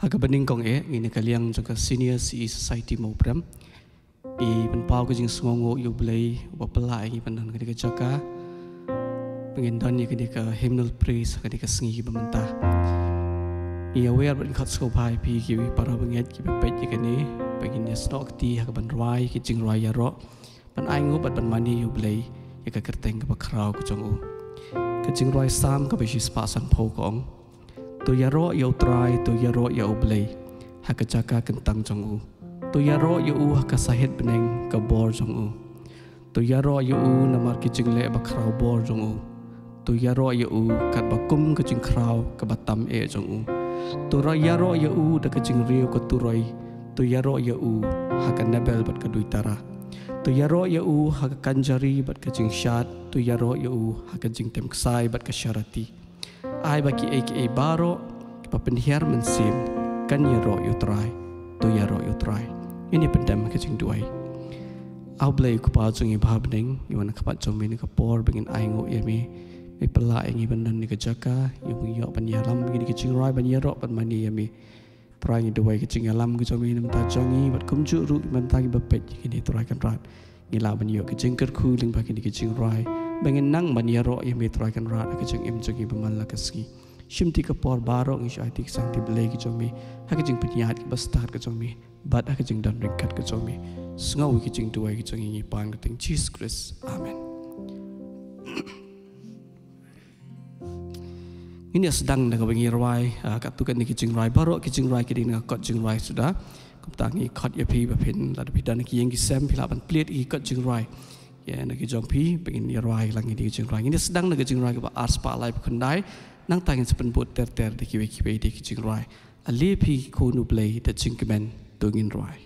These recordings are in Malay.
Haka bening kong ini kaliang jangka senior CE Society mau pram. Penpau ke jing songo yu belai wapela ini pendan ketika jaka. Pengendan ketika hymnal praise ketika sengi pementah. Aware berkat skopai pi kiwi para penget kiwi pet jikani pengen stok ti haka benrai ki jing rai yaro. Pen aingu bat ban mani yu belai yaka kerteng ke bakrau ke jongu. Ke jing rai sam ke besis pasan pau kong. Tu yaro ya utrai, tu yaro ya ublay, haka jaka kentang jongu. Tu yaro ya haka sahid beneng ke bor jongu. Tu yaro ya namar kijing le bakrau bor jongu. Tu yaro ya kat bakum kijing krau ke batam jongu. Tu yaro ya da kijing riu ke turai. Tu yaro ya haka nebel bat ke duitara. Tu yaro ya haka kanjari bat kijing syat. Tu yaro ya haka jing temksai bat ke syarati. Ai baki aka baro papenhiar mensim kan yaro yutrai tu yaro yutrai ini pendam kecing duai au blai ku pa chung i bhabning iwan khapat chomi ni kapor bengin aingo yemi me pela engi bandan ni kejaka yung yo panyaram begini kecing rai banyaro pan mani yemi prai duai kecing alam ku chomi ni mta chongi bat kumju ru mta ki bapet ini turai kan rat ngila banyo kecing kerku ling bagi ni kecing rai Bengin nang banyaro yang betrakan rat kecing im jogi bemala kaski. Shimti kapor barok ish aitik santi belai kecomi. Hakejing penyihat kebastar kecomi. Bad hakejing dan ringkat kecomi. Sengau kecing dua kecing ini pan keting Jesus Christ. Amen. Ini sedang nak bengi rai. Katukan ni kecing rai barok kecing rai kini nak kot kecing rai sudah. Kumtangi kot ya pi bapin. Lalu pidan ki yang kisam pilapan pelit ikot kecing rai. Ya, nak jompi pengen rai langi di kecing rai. Ini sedang nak kecing rai kepa ars pa live kendai. Nang tangin sepenbut ter di kiwe di kecing rai. Alepi konu play the cingkemen tungin rai.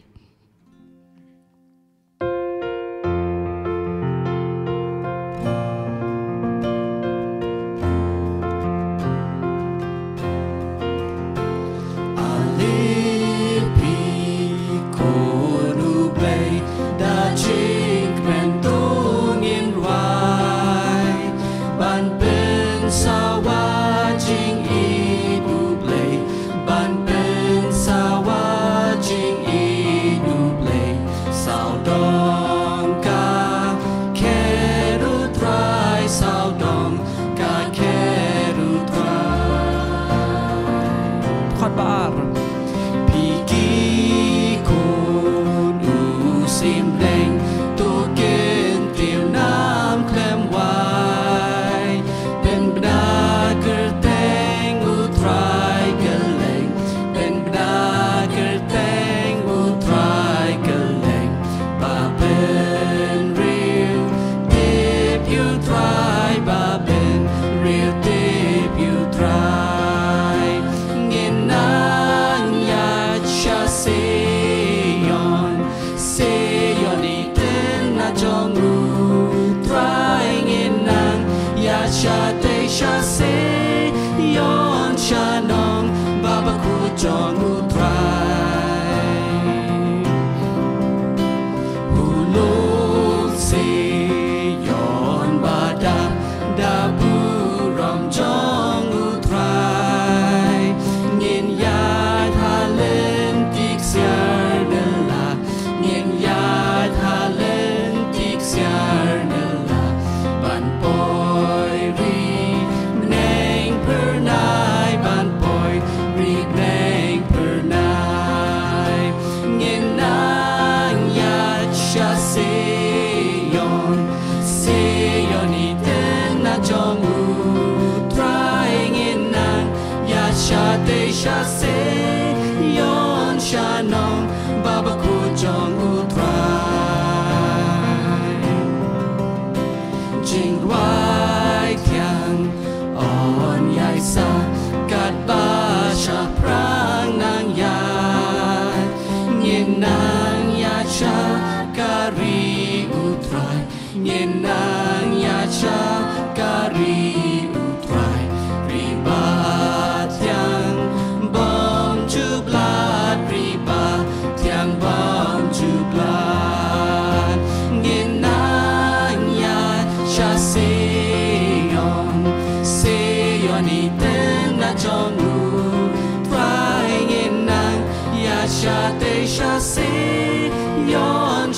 Ni ten na chong u try in na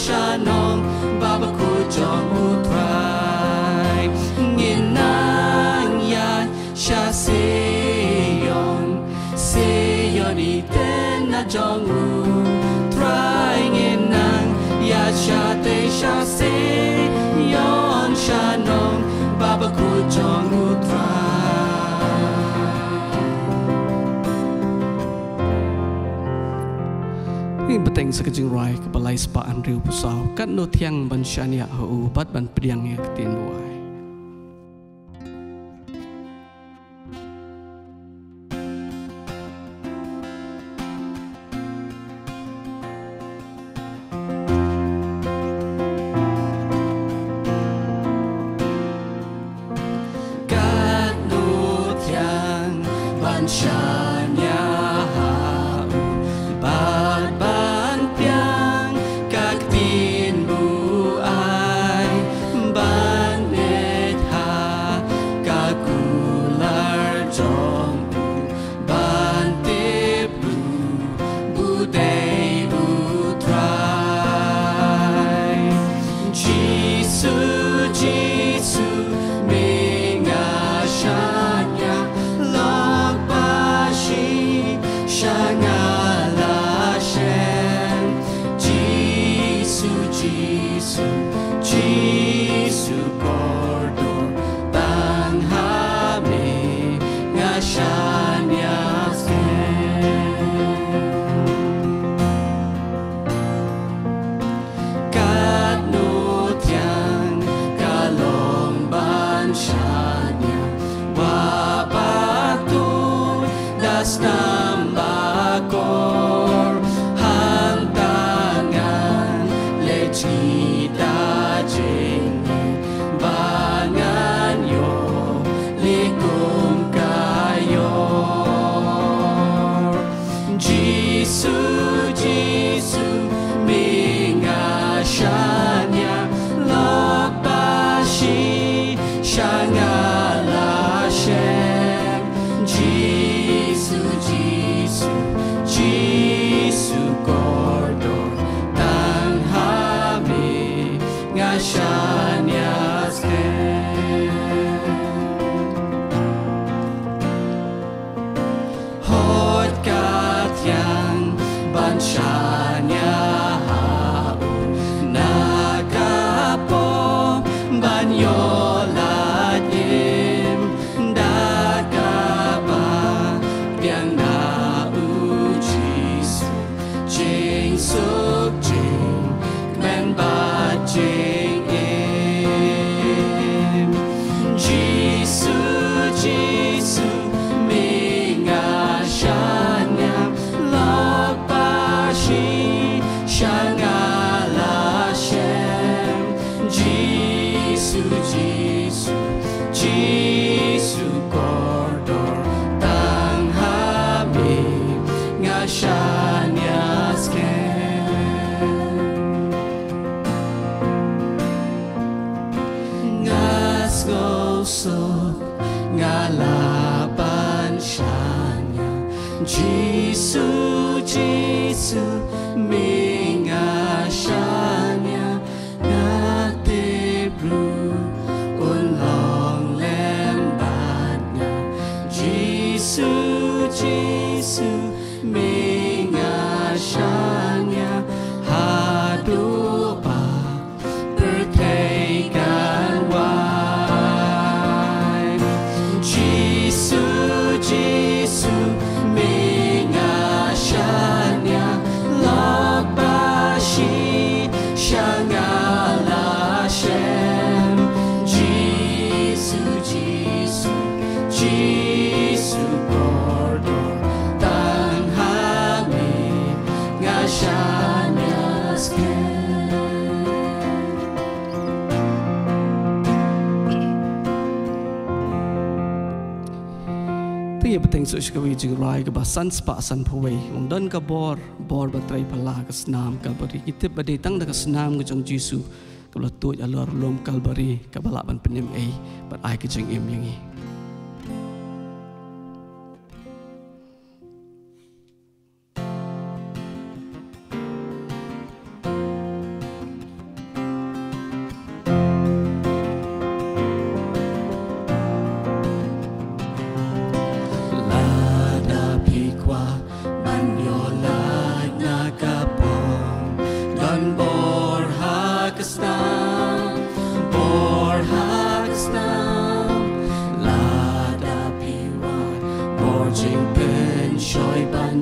shanong baba ku jong utrai nginang ya sha seyon iten na jong utrai nginang ya sha te sha seyon shanong baba ku jong utrai Beteng sekejing rai kepalai sepaan riu pusau kat no tiang ban syania hu bat ban pediangnya ketin buai kat no tiang ban syania Ia beteng so shkawi jing rai ke basan spa san phuwei dan ka bor batrai pala ka snam kalbari itip bade tang da ka snam ke jong jisu ka la tu alor lom kalbari ka bala ban penem ei bat ai ke jing im yangi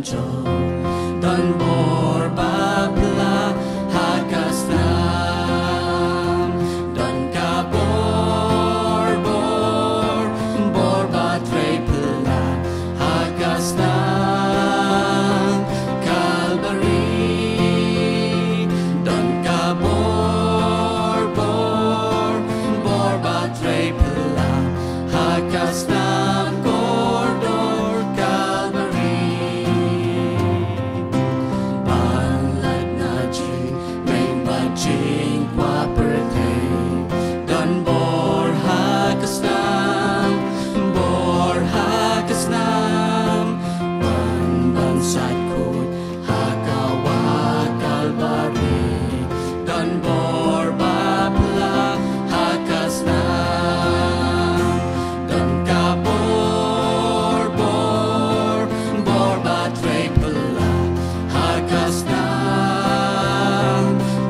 banjo dan borbapla hakasnam dan kabor borbatre pela hakasnam Calvary dan kabor borbatre pela hakasnam Cordor Calvary Banlat na jing main bajing kwa pertay dan bor hakasnam bansat kut hakawa Calvary dan bor bapla hakasnam dan kabor batre pela hakasnam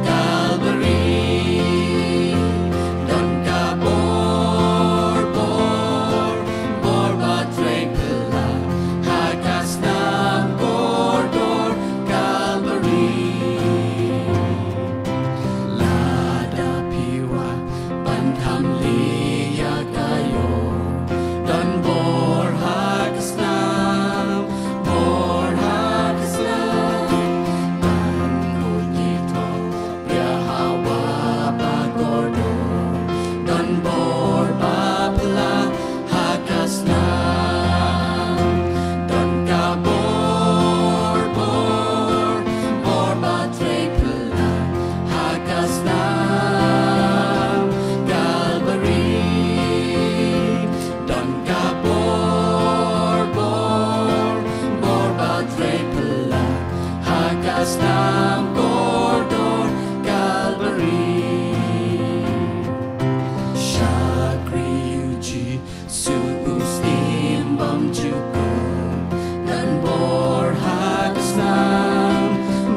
Calvary dan kabor batre pela hakasnam Cordor Calvary lada piwa bantam liya kayo dan bor hakasnam dan utito biahawa bagordor dan bor bapla hakasnam dan kabor batre pela hakasnam Calvary dan kabor batre pela hakasnam Cordor Calvary Syakri uji suus imbam cukup dan bor hakasnam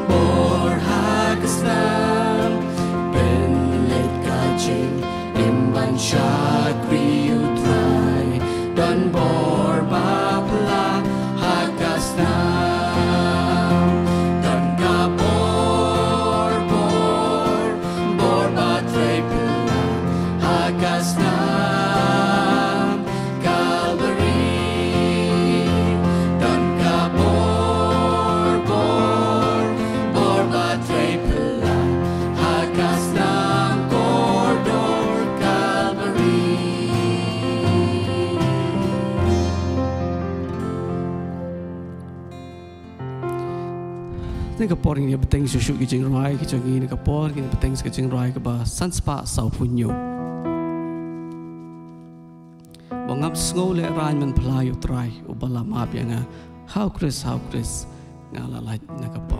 benlit kajing imban syakri utrai dan bor bapla hakasnam dan kabor batre pela hakasnam Calvary dan kabor batre pela hakasnam Cordor Calvary Ni kapor ini beteng susu kijing rai kijang ini kapor ini beteng kijing rai keba sanspa sau punyo. Bangap sngol le rai man pelayu trai ubala maap yang how Chris ngalalai na kapor.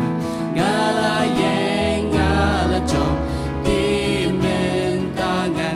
Tangan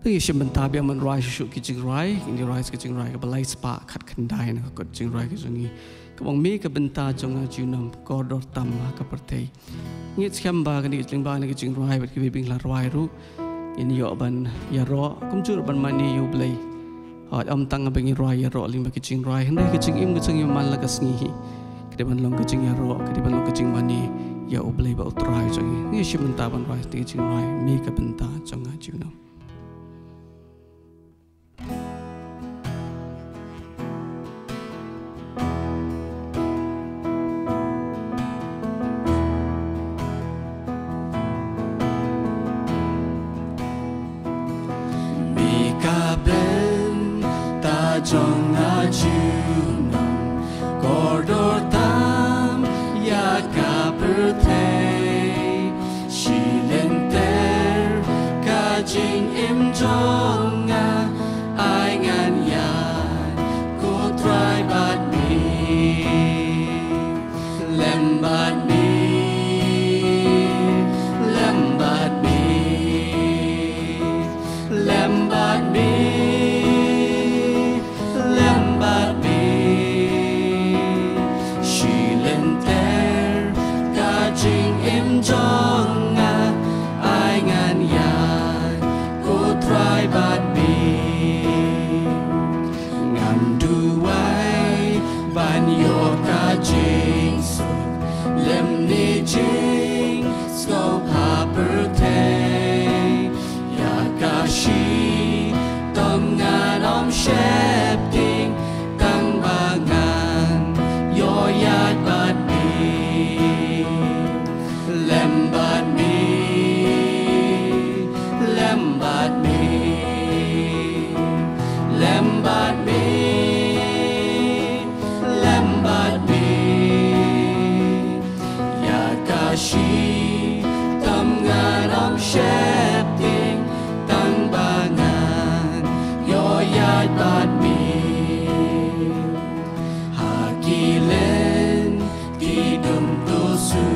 ตั้งแต่เชื่อมันตาเบียมันรายชุกกิจงไรอินดีไรส์กิจงไรก็บลายสปาขัดขันได้นะก็กิจงไรก็จงนี้ก็มองมีกับบรรดาจงอาจูนำก็ดอตามมากับประเทศงี้สแคมบากันนี่กิจงบานี่กิจงไรแบบที่วิ่งลารวายรู้อินยอบันยารอกุมจูรบันมันนี่อยู่เลยหอดอมตังกับเป็นรายยารอลิมกิจงไรเห็นได้กิจงอิมกิจงยมันละก็สงี้ก็ได้บันลงกิจงยารอก็ได้บันลงกิจงมันนี่ยาอุบเลยแบบอุตรายจงนี้นี่เชื่อมันตาบันรายที่กิจงไรมีกับบรรดาจงอาจูนำจงอาจูนำกอดอตามยากาเปิดเทชิเลนเตอร์กาจิงอิมจงงาไองานยานกูทรายบาดมีเลมบาดมีเลมบาดมีเลมบาดมีจงงาไองานยานกูทรายบาดมีงานดูไว้บ้านโยกาจิงสุดเล่มนี้จริงสกอพาเปิดเทยากาชีต้มงานอมเชฟติ้งตั้งบางานโยยาดบาดมีLembat me, lembat me, lembat me, lembat me. Yakashi, tamngan om shepting, tang bangan, yoyat bat me. Hakilen, tidum tusu.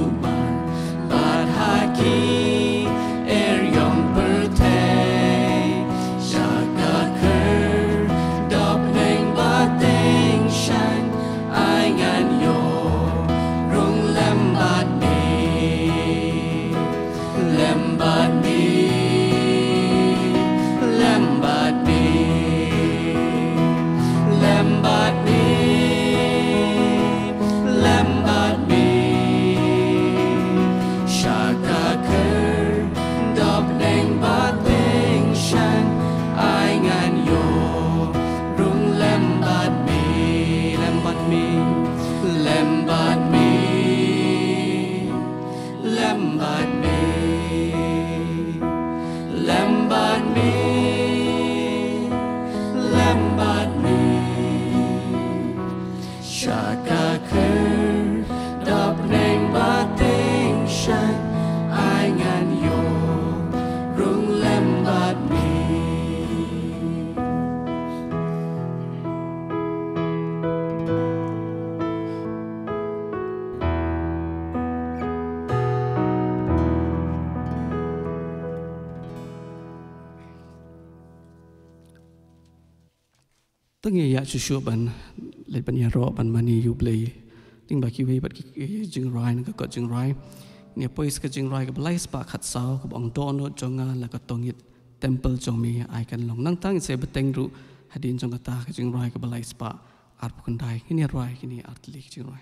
ตั้งแต่ยาชูบันเล็ดปัญญารอบันมันนี่อยู่เลยทิ้งบาคิวบัดจึงไรนั่นก็จึงไรเนี่ยพอสก็จึงไรกับไลส์ปากขัดเสากับองค์โตโนจงงานแล้วก็ตรงยิดเทมเพิลจงมีไอกันลงนั่งตั้งเสบเต็งรู้หดินจงกตากับจึงไรกับไลส์ปากอาร์พุกันได้ที่นี่ไรที่นี่อาร์ตลิกจึงไร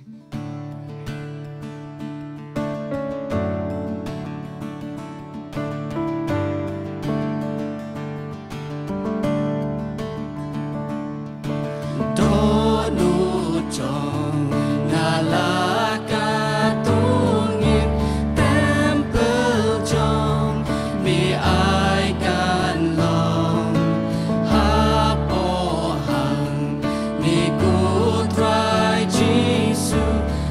Ku try Jesus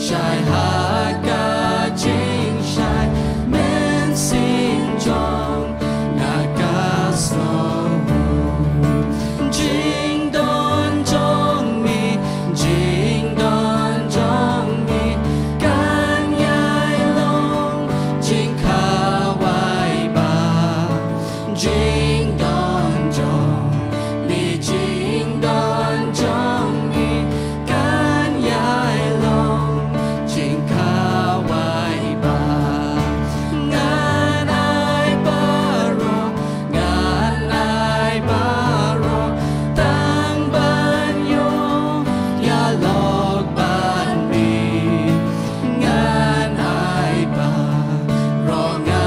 shai haka jing shai men sin jong ngaka so jing don jong mi jing don jong mi kan yai long jing ka wai ba jing don jong mi jing don jong mi kan yai long jing ka wai ba ngan ai ba ro tang ban yo ya log ban mi ngan ai ba ro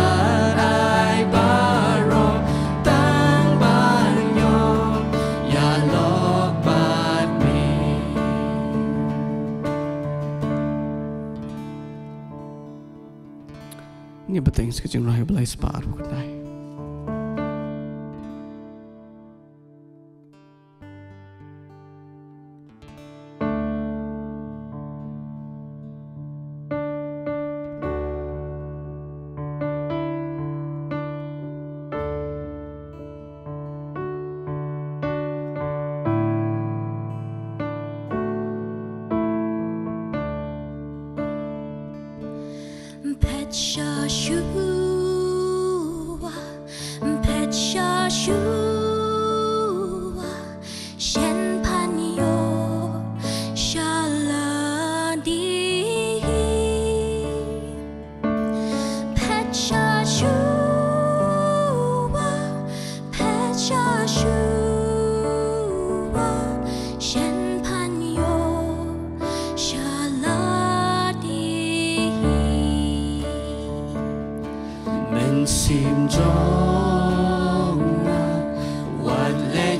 tang ban yo ya log ban mi. Ni bateng sekejap rahai belai separ bukan nai. Pet Shashua, Pet Shashua, Shen Panyo, Shaladi. Pet Shashua, Pet Shashua, Shen Panyo, Shaladi. Men sim jong wat let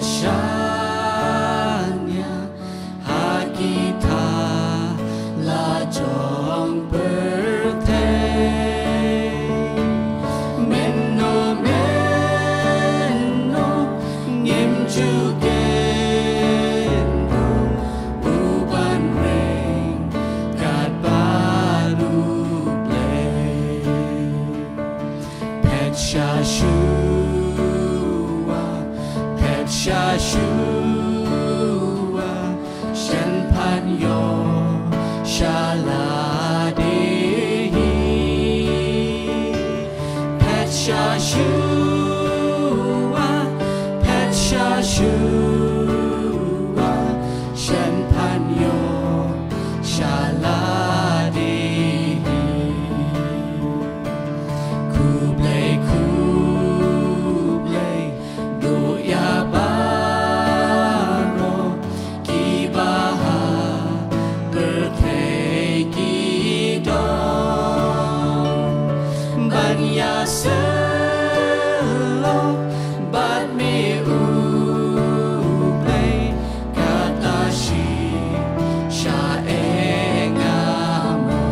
shanya hakita la jong birthday menno ngim ju gendo uban ring kat balu play Pet Shashua, Shen Panyo, Shaladi. Pet Shashua, Shen Panyo, Shaladi. Kublai do ya baro ki baha birthday ki dong ban ya selo bat me ublai kata shi sha engamo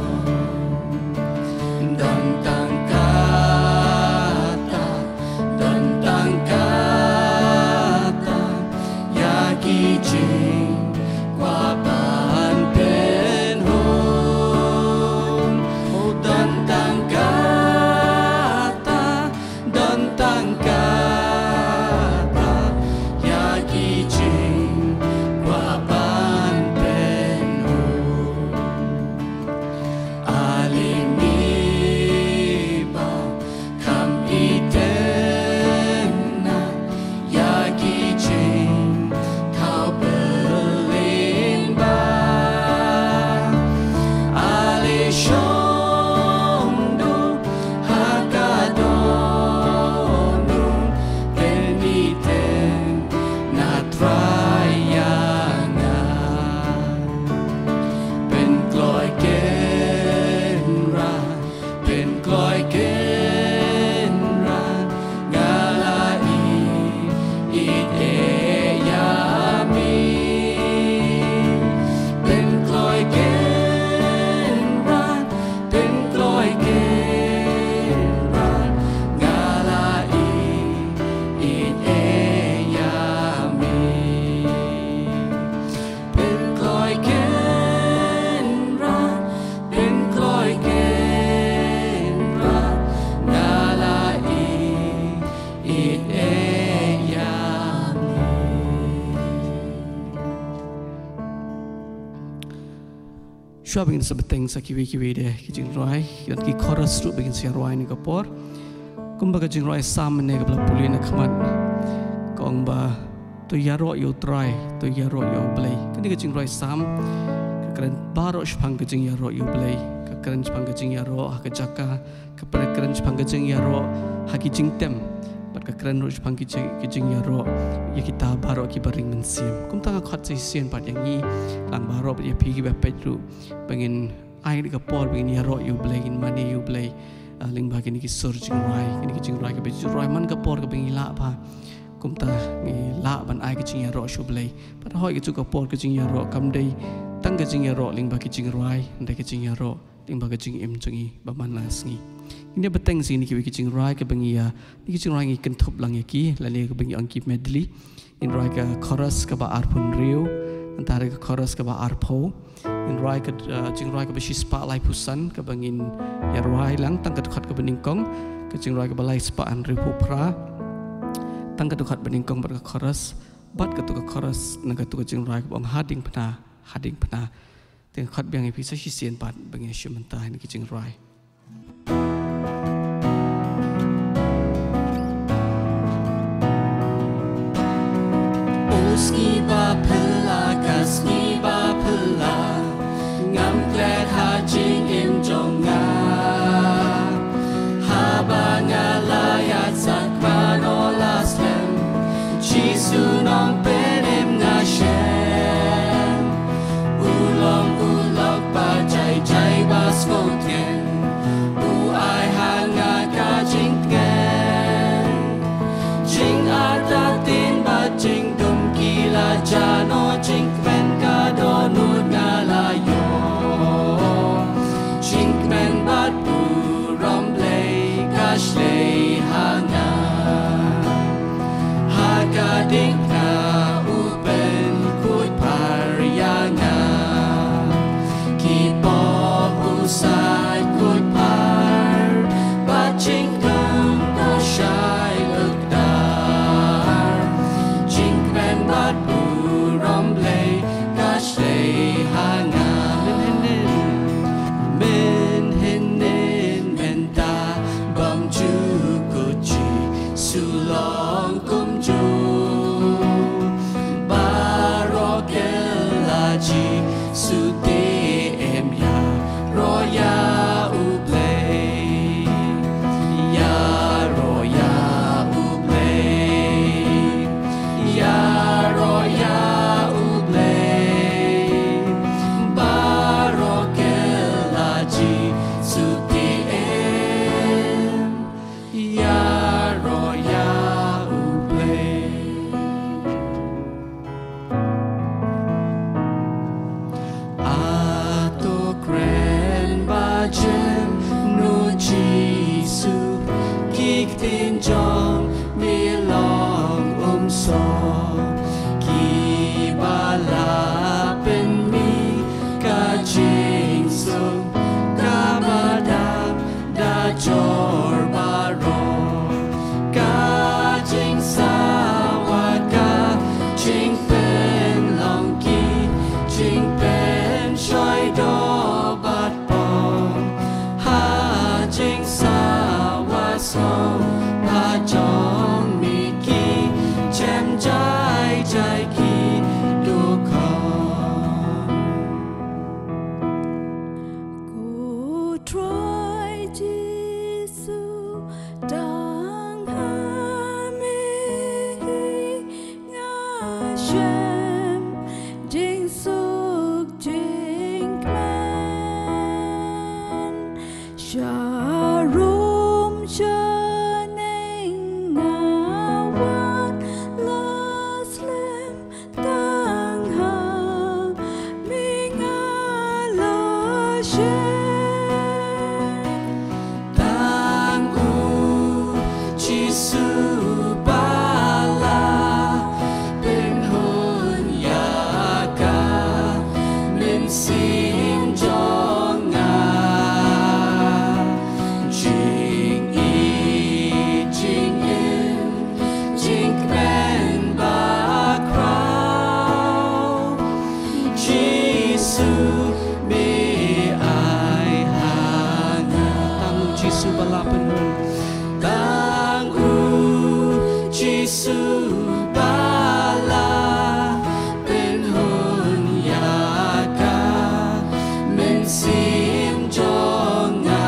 dan tangkata yaki jing kwa ban pen ho Shua begin sebeteng sa kiwi deh kijing roi dan ki chorus tu begin sia roi ni kapor kumba kijing roi sam ne kapla puli na khamat kong ba tu yaro yo try tu yaro yo play kini kijing roi sam keren baro shpang kijing yaro yo play keren shpang kijing yaro ha kejaka keren shpang kijing yaro ha kijing tem bat keren ro shpang kijing yaro ya kita baro ki baring mensim kum tanga khat sai sian pat yang ni lang baro ya pi ki ba petru bangin ai di kapor bangin yaro yo play in mani yo play ling ba kini ki surging rai kini kijing rai ka be rai man kapor ka bangin la pa kum ta ni la ban ai kijing yaro shu play pat hoi ki chu kapor kijing yaro kam dei tang kijing yaro ling ba kijing rai ndai kijing yaro ling ba kijing em chungi ba man las ngi ini beteng sih ni kijing rai ke bengi ya ni kijing rai ngi kentup lang ya ki la le ke bengi angki medley in rai ka chorus ka ba arpun rio antara ka chorus ka ba arpo in rai ka jing rai ka ba shi spa lai pusan ka bengin ya rai lang tang ka khat ka bening kong ka jing rai ka ba lai spa an ri pra tang ka khat bening kong ba ka chorus bat ka tu ka chorus na ka tu ka jing rai ka bang hading phna teng khat biang e pisa shi sian pat bengi shumanta ni kijing rai Skiba pela kasniba pela ngam glad ha jing im jonga haba ngala ya sakba no lastem jisu nong penem na shen ulong ba jai bas ngotien u ai hanga ka jing tgen jing ata tin ba jing la jano jing men ka do nut ngala yo jing men bat pu rom play kash lay hanga haga ding na upen kut paryanga ki po usai kut par bat jing dum do shai look dar jing men bat ซูบาลาเป็นหุนยากาเป็นสิมจงงา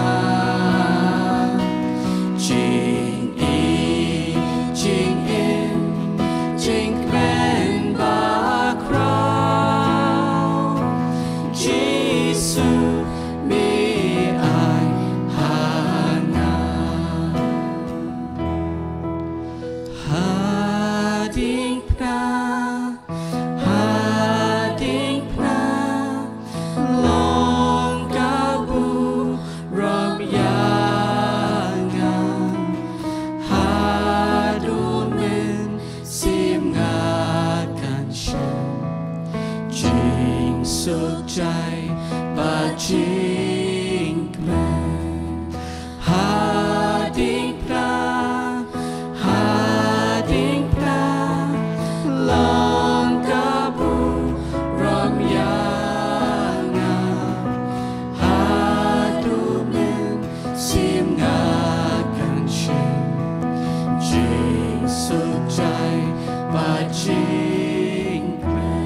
จริงอีจริงเอ็นจริงเป็นบาคราวจิสุมีอายหางาหาดิ่งพระหาดิ่งพระลองกาบูรอบยางาหาดูเหมือนสิมงากันเชนจริงสุขใจปาจริงแม่หาดิ่งพระหาดิ่งพระลองกาบูรอบยางาหาดูเหมือนสิมงากันเชนจริงสุขใจปาจริงแม่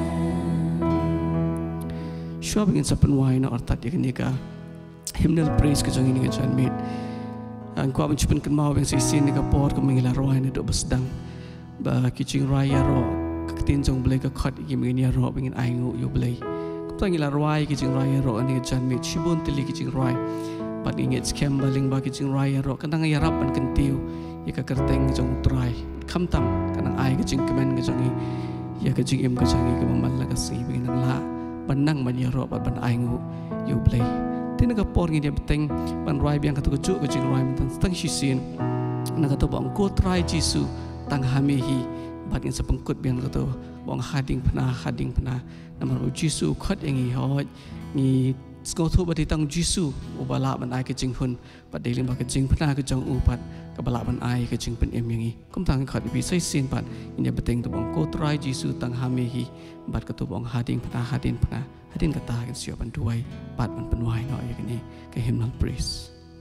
ชอบกินสับปะรดนะอร์ตัดอย่างนี้ก็ hymnal praise ก็จังini kan mit ang ko ang chupan kan mau bang sisin ni ka por ko mangila roi na do basdang ba kiching raya ro katin jong blai ka khat gi mangini ro bangin ai ngu yo blai ko tangila roi kiching raya ro ani kan mit chibon tili kiching roi pat inget scam baling ba kiching raya ro kanang yarap an kan tiu ya ka kerteng jong trai kham tam kanang ai kiching kemen ka jong ya kiching em ka jong ka mamal la ka si bangin la banang man ya ro pat ban ai ngu yo blaiที่นักปอร์งี้เดียบเต็งบันรายเบียงกระตุกจุกจริงรายมันตั้งชิสินนักตัวบอกกูตรายจิสุตั้งฮามีฮีบัดเงินสปงกุดเบียงกระตัวบอกฮาดิงพนาฮาดิงพนานามันรู้จิสุคัดอย่างงี้ฮอยงี้สกอทุบที่ตั้งจิสุอุบาลาบันไอกระจิงหุ่นบัดเดลิมบักระจิงพนาก็จังอุปัดกับบาลาบันไอกระจิงเป็นเอ็มอย่างงี้ก็ตั้งขัดวิสัยสินบัดงี้เดียบเต็งตัวบอกกูตรายจิสุตั้งฮามีฮีบัดกระตัวบอกฮาดิงพนาฮาดิงพนาให้ดินกระตากันเสียบันด้วยปัดมันเป็นวายหน่อยอย่างนี้ก็เฮมนัลปรีส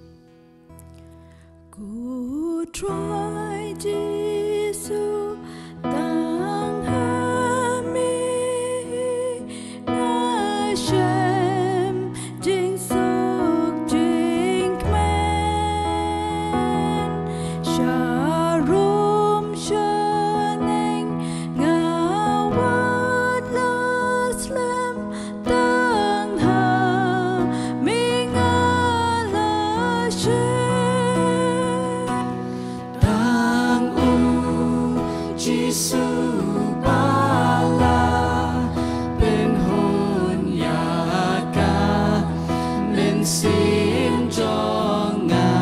Ku try Jesu tang hami na shem jing suk jing kmen sharum shaneng ngawat laslam tang hami ngala shemจิสุบาลาเป็นหุนยากาเป็นสิมจงงา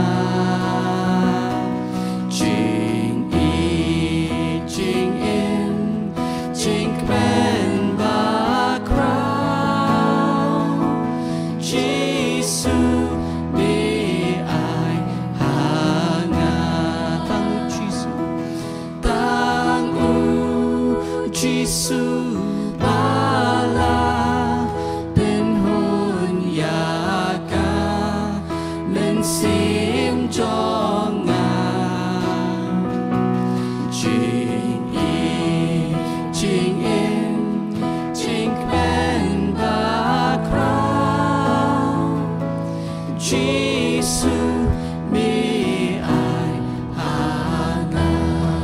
จริงอีจริงเอ็นจริงเป็นบาคราวจิสุมีอายหางาตั้งจิสุจิสุบาลาเป็นหุนยากาเป็นสิมจงงาจริงอีจริงเอ็นจริงเป็นบาคราวจิสุมีอายหางา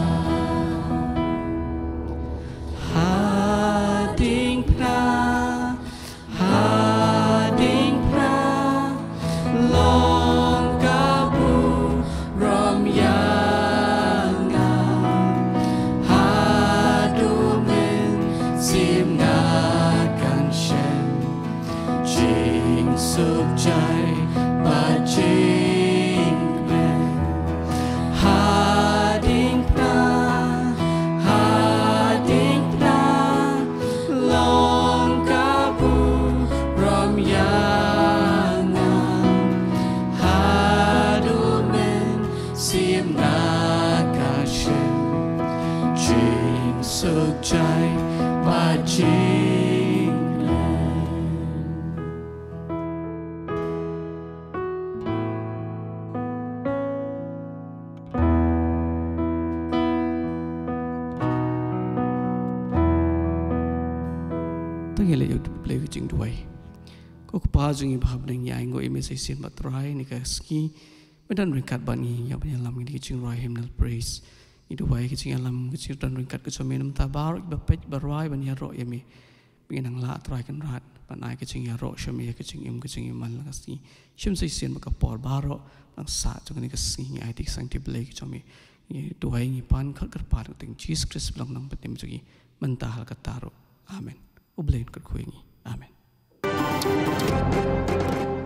หาดิ่งพระหาดิ่งพระลองกาบูรอมยางาหาดูเหมือนสิมงากันเช่นจริงสุขใจบาจริงแม่หาดิ่งพระหาดิ่งพระลองกาบูรอมยางาหาดูเหมือนสิมงากาเช่นจริงสุขใจบาจริงแม่ hele yo play ke jing duai ko pa jing i bhab ding ya ngo image sin batrai ni ka ski medan ringkat bani ya banyak lam ni ke jing roi hymnal praise i duai ke jing alam ke jing dan ringkat ke chomen ta bar ba pej barai ban ya ro yemi binang la trai kan rat panai ke jing ya ro shami ke jing im ke jing man la ski shim sai sin ba ka por baro nang sa chu ni ka ski ai tik sang ti play ke chomi i duai ni pan khat kar par ting Jesus Christ long nang patim chugi manta hal ka taro amen ublein kar khuingi amen